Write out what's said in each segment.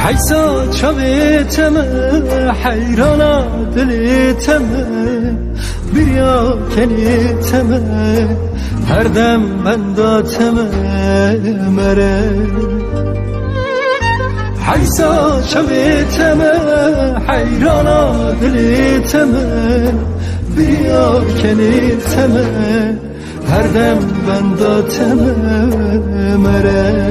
حیسا چاویتمه حیرانا دلیتمه بریا کنیتمه هر دم بنداتمه مره حیسا چاویتمه حیرانا دلیتمه بریا کنیتمه هر دم بنداتمه مره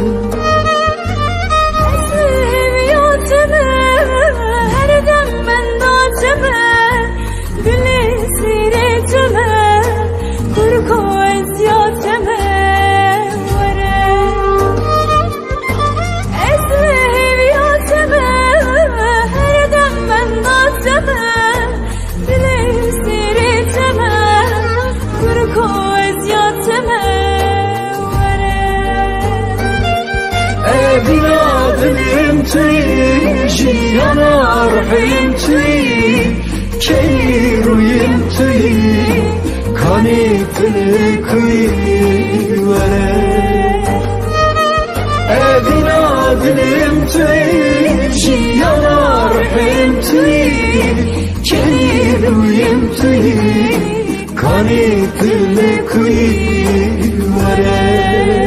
بنادم توی جیانا رحیم توی کی رویم توی کانی تلکوی وره بنادم توی جیانا رحیم توی کی رویم توی کانی تلکوی وره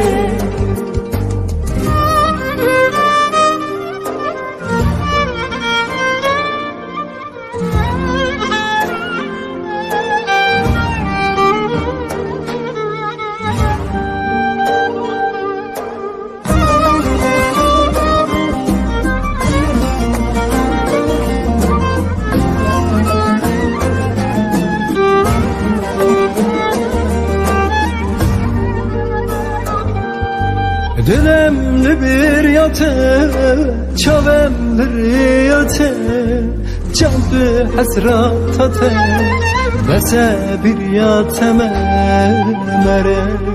دلم لبریاته چاوم بریاته جان به حسراتاته بس بریاتم مره